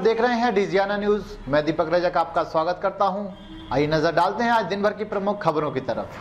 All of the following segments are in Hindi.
देख रहे हैं डिजियाना न्यूज। मैं दीपक रजक आपका स्वागत करता हूं। आइए नजर डालते हैं आज दिन भर की प्रमुख खबरों की तरफ।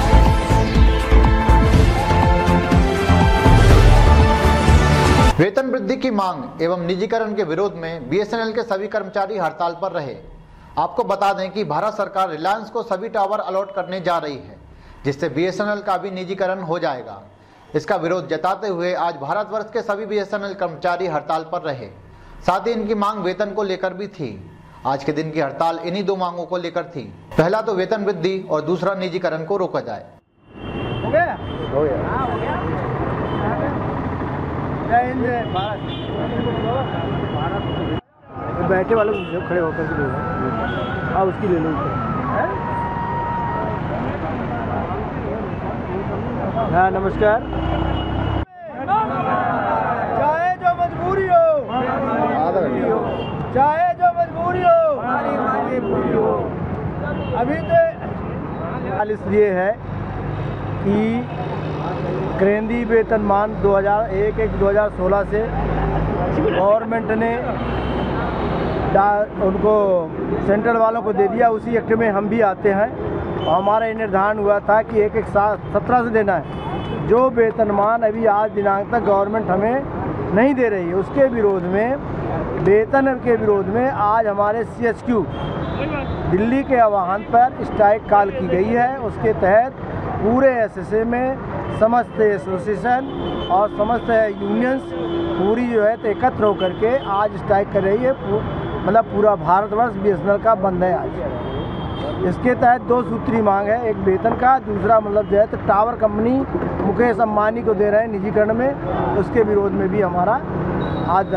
वेतन वृद्धि की मांग एवं निजीकरण के विरोध में बीएसएनएल के सभी कर्मचारी हड़ताल पर रहे। आपको बता दें कि भारत सरकार रिलायंस को सभी टावर अलॉट करने जा रही है, जिससे बीएसएनएल का भी निजीकरण हो जाएगा। इसका विरोध जताते हुए आज भारतवर्ष के सभी बीएसएनएल कर्मचारी हड़ताल पर रहे। साथ ही इनकी मांग वेतन को लेकर भी थी। आज के दिन की हड़ताल इन्हीं दो मांगों को लेकर थी। पहला तो वेतन वृद्धि और दूसरा निजीकरण को रोका जाए। हो गया? हो गया। बैठे वालों को खड़े होकर के ले लो, उसकी ले लो। हाँ नमस्कार। चाहे जो मजबूरी हो, चाहे जो मजबूरी हो, अभी तो इसलिए है कि केंद्रीय वेतनमान 2001-2016 से गवर्नमेंट ने उनको सेंट्रल वालों को दे दिया। उसी एक्ट में हम भी आते हैं और हमारा ये निर्धारण हुआ था कि एक 17 से देना है। जो वेतनमान अभी आज दिनांक तक गवर्नमेंट हमें नहीं दे रही है, उसके विरोध में, वेतन के विरोध में आज हमारे CHQ दिल्ली के आह्वान पर स्ट्राइक कॉल की गई है। उसके तहत पूरे SSA में समस्त एसोसिएशन और समस्त यूनियंस पूरी जो है तो एकत्र होकर के आज स्ट्राइक कर रही है। मतलब पूरा भारतवर्ष BSNL का बंद है आज। इसके तहत दो सूत्री मांग है, एक वेतन का, दूसरा मतलब जो है तो टावर कंपनी मुकेश अंबानी को दे रहे हैं निजीकरण में, उसके विरोध में भी हमारा आज।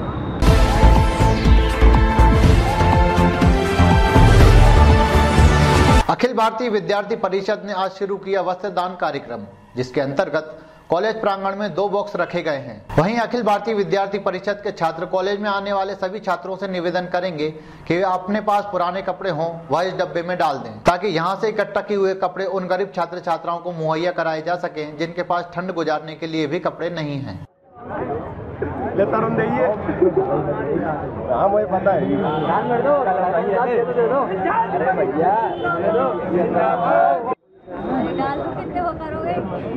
अखिल भारतीय विद्यार्थी परिषद ने आज शुरू किया वस्त्रदान कार्यक्रम, जिसके अंतर्गत कॉलेज प्रांगण में 2 बॉक्स रखे गए हैं। वहीं अखिल भारतीय विद्यार्थी परिषद के छात्र कॉलेज में आने वाले सभी छात्रों से निवेदन करेंगे कि वे अपने पास पुराने कपड़े हों वह इस डब्बे में डाल दें, ताकि यहां से इकट्ठा किए हुए कपड़े उन गरीब छात्र छात्राओं को मुहैया कराए जा सकें जिनके पास ठंड गुजारने के लिए भी कपड़े नहीं हैं। मुझे पता है। कितने हो करोगे?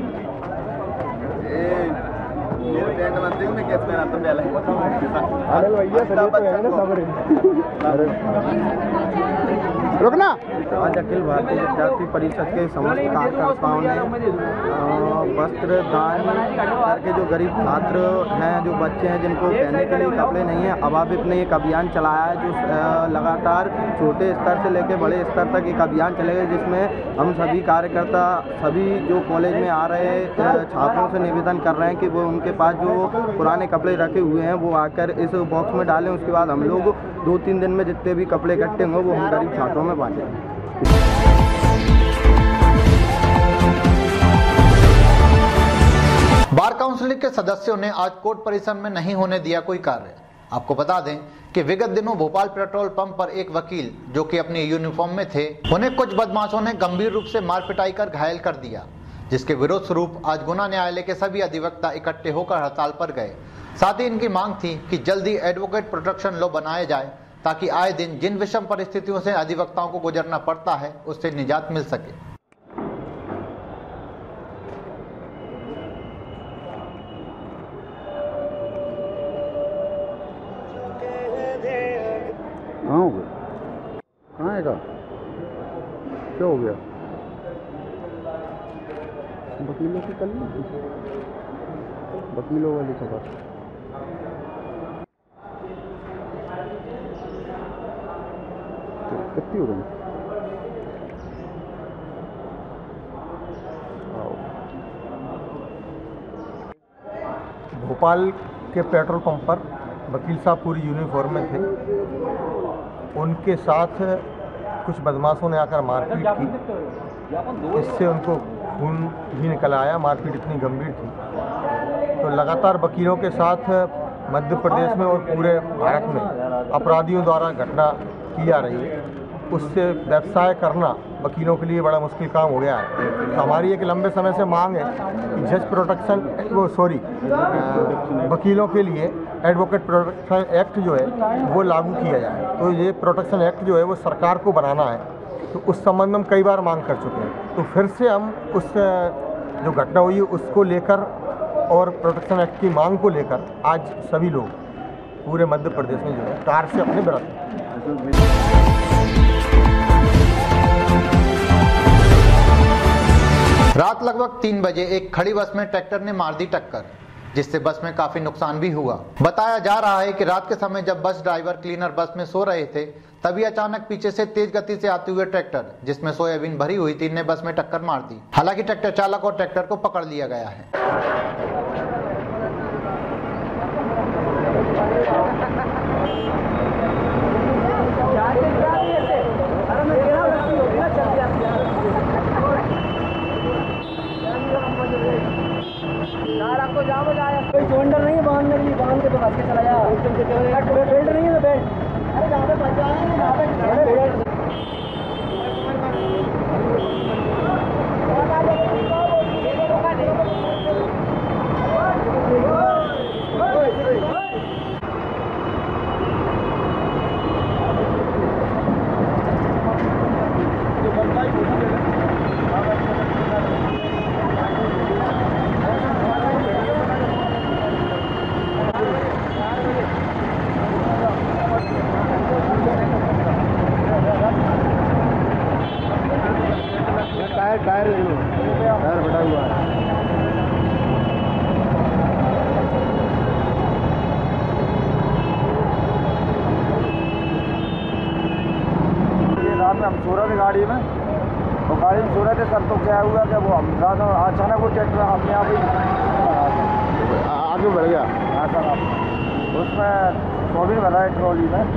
रुकना। आज अखिल भारतीय विद्यार्थी परिषद के समस्त कार्यकर्ताओं ने वस्त्र दान करके जो गरीब छात्र हैं, जो बच्चे हैं जिनको पहनने के लिए कपड़े नहीं हैं, अभावित ने एक अभियान चलाया है जो लगातार छोटे स्तर से लेकर बड़े स्तर तक एक अभियान चलेगा, जिसमें हम सभी कार्यकर्ता सभी जो कॉलेज में आ रहे छात्रों से निवेदन कर रहे हैं कि वो उनके पास जो पुराने कपड़े रखे हुए हैं वो आकर इस बॉक्स में डालें। उसके बाद हम लोग 2-3 दिन में जितने भी कपड़े इकट्ठे होंगे वो हम गरीब छात्रों में बांटेंगे। बार काउंसिल के सदस्यों ने आज कोर्ट परिसर में नहीं होने दिया कोई कार्य। आपको बता दें कि विगत दिनों भोपाल पेट्रोल पंप पर एक वकील जो कि अपनी यूनिफॉर्म में थे, उन्हें कुछ बदमाशों ने गंभीर रूप से मार पिटाई कर घायल कर दिया, जिसके विरोध स्वरूप आज गुना न्यायालय के सभी अधिवक्ता इकट्ठे होकर हड़ताल पर गए। साथ ही इनकी मांग थी कि जल्दी एडवोकेट प्रोटेक्शन लॉ बनाया जाए, ताकि आए दिन जिन विषम परिस्थितियों से अधिवक्ताओं को गुजरना पड़ता है उससे निजात मिल सके। कहाँ हो गया? कहाँ आएगा? क्या हो गया? वकीलों की कल वकीलों वाली खबर। कितनी हो गई? भोपाल के पेट्रोल पंप पर वकील साहब पूरी यूनिफॉर्म में थे। उनके साथ कुछ बदमाशों ने आकर मारपीट की, इससे उनको खून भी निकल आया। मारपीट इतनी गंभीर थी। तो लगातार वकीलों के साथ मध्य प्रदेश में और पूरे भारत में अपराधियों द्वारा घटना की जा रही है। उससे व्यवसाय करना वकीलों के लिए बड़ा मुश्किल काम हो गया है। तो हमारी एक लंबे समय से मांग है कि जज प्रोटेक्शन वकीलों के लिए एडवोकेट प्रोटेक्शन एक्ट जो है वो लागू किया जाए। तो ये प्रोटेक्शन एक्ट जो है वो सरकार को बनाना है, तो उस संबंध में हम कई बार मांग कर चुके हैं। तो फिर से हम उस जो घटना हुई उसको लेकर और प्रोटेक्शन एक्ट की मांग को लेकर आज सभी लोग पूरे मध्य प्रदेश में जो है कार से अपने व्रत। रात लगभग 3 बजे एक खड़ी बस में ट्रैक्टर ने मार दी टक्कर, जिससे बस में काफी नुकसान भी हुआ। बताया जा रहा है कि रात के समय जब बस ड्राइवर क्लीनर बस में सो रहे थे, तभी अचानक पीछे से तेज गति से आते हुए ट्रैक्टर जिसमें सोयाबीन भरी हुई थी ने बस में टक्कर मार दी। हालांकि ट्रैक्टर चालक और ट्रैक्टर को पकड़ लिया गया है। कोई जोंडर नहीं है बांध के तो बस के चला जा। बेल्ट नहीं है तो बेल्ट, अरे जहाँ पे बच जाएंगे वहाँ पे टायर फटा हुआ है। ये रात में हम सो रहे थे गाड़ी में, तो गाड़ी में सो रहे थे सर, तो क्या हुआ कि वो हम साथ अचानक वो ट्रैक्टर अपने आप ही आगे बढ़ गया। हाँ सर, उसमें सोयाबीन भरा है ट्रॉली में।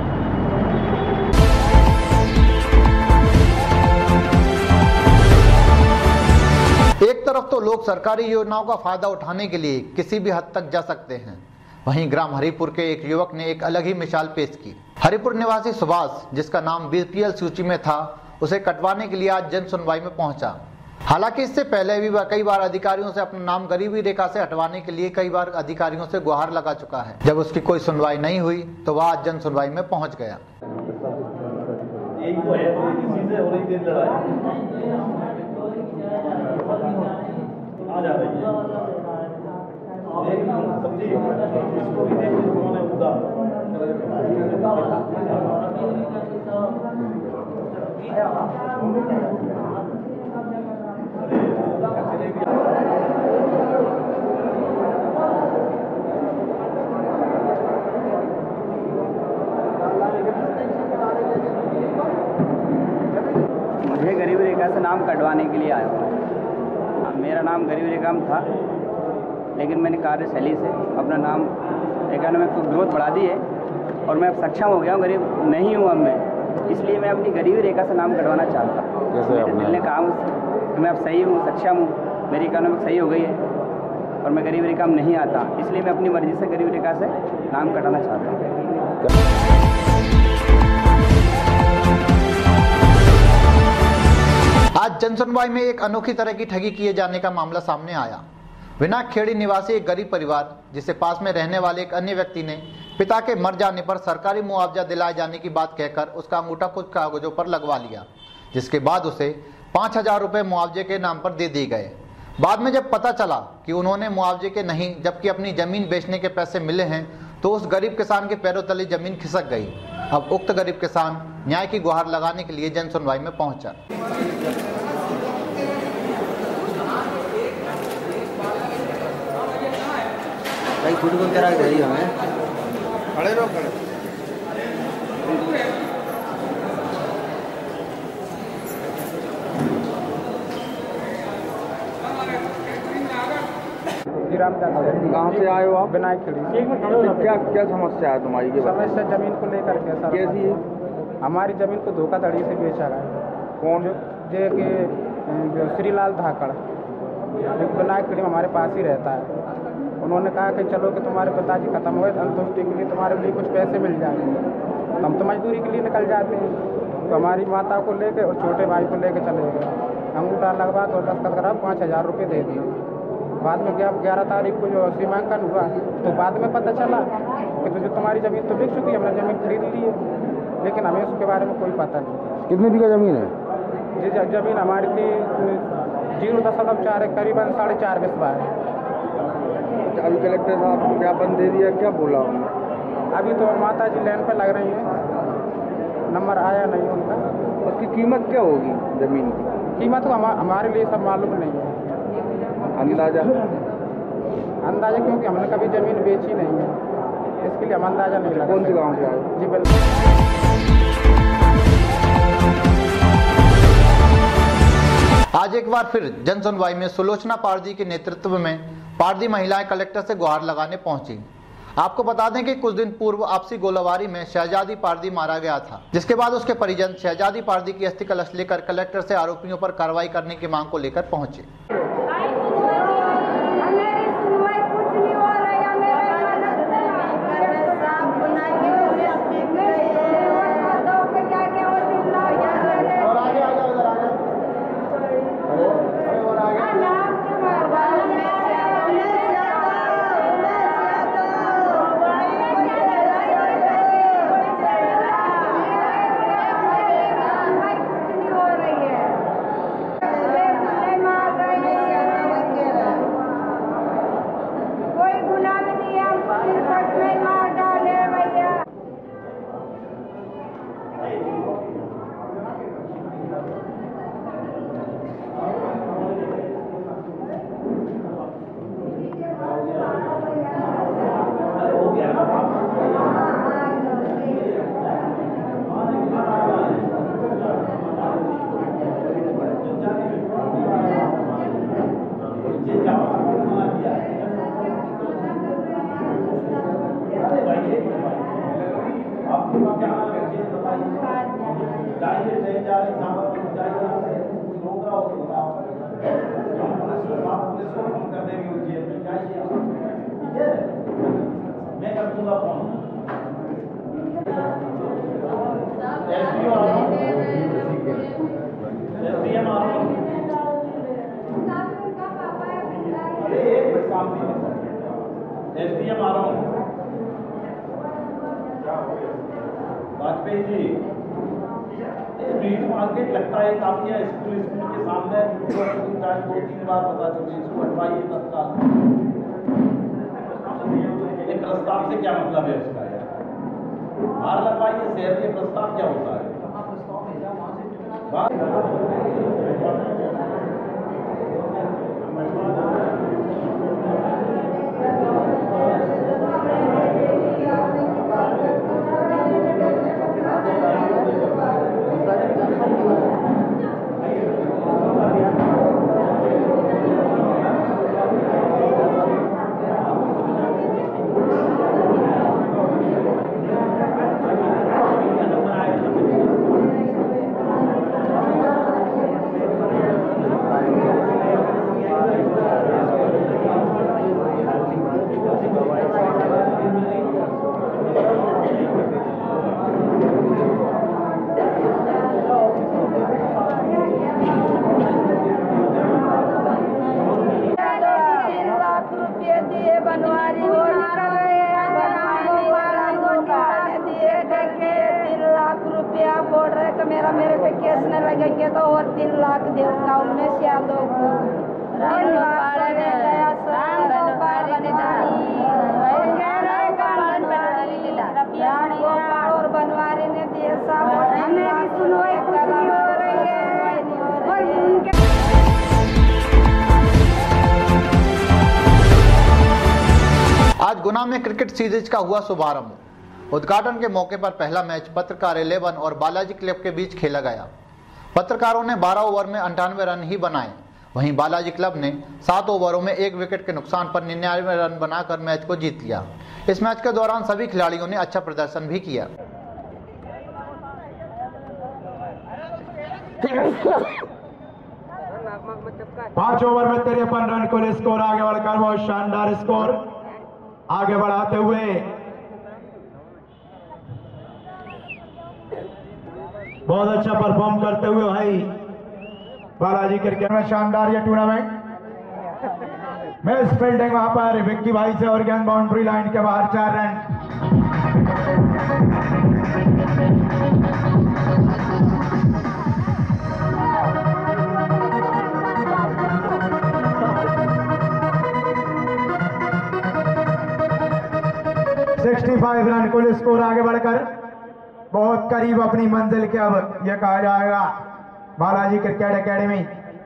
एक तरफ तो लोग सरकारी योजनाओं का फायदा उठाने के लिए किसी भी हद तक जा सकते हैं, वहीं ग्राम हरिपुर के एक युवक ने एक अलग ही मिसाल पेश की। हरिपुर निवासी सुभाष, जिसका नाम बीपीएल सूची में था, उसे कटवाने के लिए आज जन सुनवाई में पहुंचा। हालांकि इससे पहले भी वह कई बार अधिकारियों से अपना नाम गरीबी रेखा से हटवाने के लिए कई बार अधिकारियों से गुहार लगा चुका है। जब उसकी कोई सुनवाई नहीं हुई तो वह आज जन सुनवाई में पहुंच गया। आ जा रही है इसको भी देख उन्होंने उदा मुझे गरीबी रेखा से नाम कटवाने के लिए आया हूँ। मेरा नाम गरीबी रेखा में था, लेकिन मैंने कार्यशैली से अपना नाम इकोनॉमिक को ग्रोथ बढ़ा दी है और मैं अब सक्षम हो गया हूँ, गरीब नहीं हूँ अब मैं। इसलिए मैं अपनी गरीबी रेखा से नाम कटवाना चाहता हूँ। दिल ने कहा कि मैं अब सही हूँ, सक्षम हूँ, मेरी इकोनॉमिक सही हो गई है और मैं गरीबी रेखा में नहीं आता, इसलिए मैं अपनी मर्जी से गरीबी रेखा से नाम कटाना चाहता हूँ। आज जनसुनवाई में एक अनोखी तरह की ठगी किए जाने का मामला सामने आया। विनायकखेड़ी निवासी एक गरीब परिवार, जिसे पास में रहने वाले एक अन्य व्यक्ति ने पिता के मर जाने पर सरकारी मुआवजा दिलाए जाने की बात कहकर उसका अंगूठा कुछ कागजों पर लगवा लिया, जिसके बाद उसे 5,000 रुपए मुआवजे के नाम पर दे दिए गए। बाद में जब पता चला कि उन्होंने मुआवजे के नहीं जबकि अपनी जमीन बेचने के पैसे मिले हैं, तो उस गरीब किसान के पैरों तले जमीन खिसक गई। अब उक्त गरीब किसान न्याय की गुहार लगाने के लिए जन सुनवाई में पहुंचा। खड़े रहो, खड़े। कहाँ से आए हो आप? विनायकखेड़ी। क्या क्या समस्या है तुम्हारी? के समस्या जमीन को लेकर के सर। कैसी है? हमारी जमीन को धोखाधड़ी से बेचा रहा है। कौन? जो कि श्रीलाल धाकड़, जो विनायकखेड़ी में हमारे पास ही रहता है। उन्होंने कहा कि चलो कि तुम्हारे पिताजी खत्म हुए, अंतुष्टि के लिए तुम्हारे लिए कुछ पैसे मिल जाएंगे। हम तो मजदूरी के लिए निकल जाते हैं, तो हमारी माता को लेके और छोटे भाई को लेके चले गए। अंगूठा लगवा कर दस्तखत करा, 5,000 रुपये दे दिए। बाद में 11 तारीख को जो सीमांकन हुआ तो बाद में पता चला कि तो जो तुम्हारी ज़मीन तो बिक चुकी है, हमने ज़मीन खरीद ली है, लेकिन हमें उसके बारे में कोई पता नहीं। कितने बीघा ज़मीन है? जी ज़मीन हमारी थी 0.4 करीबन 4.5 बिस्वा है। अभी कलेक्टर साहब को ज्ञापन दे दिया, क्या बोला उन्होंने? अभी तो माता जी लाइन पर लग रही हैं, नंबर आया नहीं उनका। उसकी कीमत क्या होगी ज़मीन की? कीमत तो हमारे लिए सब मालूम नहीं है। अंदाजा क्योंकि हमने कभी ज़मीन बेची नहीं है, इसके लिए हम अंदाजा नहीं लगा। कौन से गाँव से आए? जी बिल्कुल। आज एक बार फिर जन सुनवाई में सुलोचना पारदी के नेतृत्व में पारदी महिलाएं कलेक्टर से गुहार लगाने पहुंची। आपको बता दें कि कुछ दिन पूर्व आपसी गोलाबारी में शहजादी पारदी मारा गया था, जिसके बाद उसके परिजन शहजादी पारदी की अस्थि कलश लेकर कलेक्टर से आरोपियों पर कार्रवाई करने की मांग को लेकर पहुंचे। वाजपेयी जी, मीट मार्केट लगता है काफी है स्कूल के सामने, 2-3 बार पता चली, इसको हटवाइए तत्काल। ये प्रस्ताव से क्या मतलब है उसका यार? बाहर लगवाइए, शहर के प्रस्ताव क्या होता है? मेरा मेरे पे केस न लगेंगे तो और 3 लाख देगा उनमें से दो और बनवारी ने दिए सब हमें सुनवाई हो रही है। आज गुना में क्रिकेट सीरीज का हुआ शुभारंभ। उद्घाटन के मौके पर पहला मैच पत्रकार 11 और बालाजी क्लब के बीच खेला गया। पत्रकारों ने 12 ओवर में 98 रन ही बनाए, वहीं बालाजी क्लब ने 7 ओवरों में 1 विकेट के नुकसान पर 99 रन बनाकर मैच को जीत लिया। इस मैच के दौरान सभी खिलाड़ियों ने अच्छा प्रदर्शन भी किया। पांच ओवर में 53 रन को स्कोर आगे बढ़कर बहुत शानदार स्कोर आगे बढ़ाते हुए बहुत अच्छा परफॉर्म करते हुए भाई बालाजी क्रिकेट में शानदार ये टूर्नामेंट। मिस फील्डिंग वहां पर विक्की भाई से और गेंद बाउंड्री लाइन के बाहर 4 रन। रन कुल स्कोर आगे बढ़कर बहुत करीब अपनी मंजिल के अब यह कहा जाएगा बालाजी क्रिकेट एकेडमी।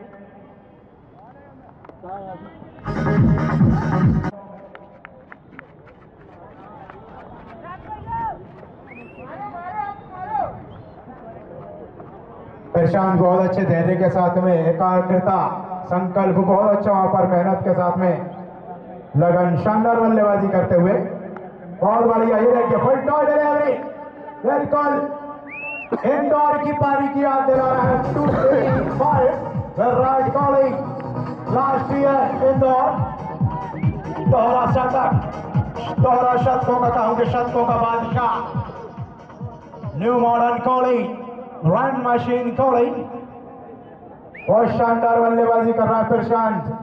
प्रशांत बहुत अच्छे धैर्य के साथ में एकाग्रता संकल्प बहुत अच्छा वहां पर मेहनत के साथ में लगन शानदार बल्लेबाजी करते हुए बहुत बढ़िया। ये देखिए फुल टॉस डिलीवरी बिल्कुल इंदौर की पारी की याद दिला रहा है। 2-3-5 विराट कोहली लास्ट ईयर इंदौर दोहरा शतक दोहरा शतकों का कहूंगे शतकों का बादशाह new modern Kohli run machine Kohli बहुत शानदार बल्लेबाजी कर रहा है प्रशांत।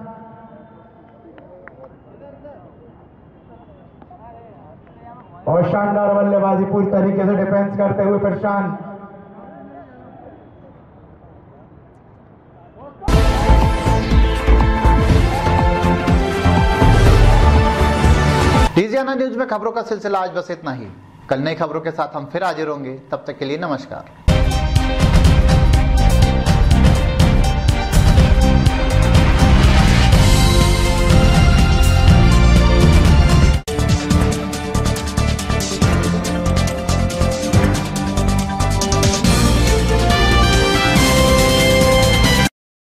और शानदार बल्लेबाजी पूरी तरीके से डिफेंस करते हुए प्रशांत। टीजीआना न्यूज में खबरों का सिलसिला आज बस इतना ही। कल नई खबरों के साथ हम फिर हाजिर होंगे, तब तक के लिए नमस्कार।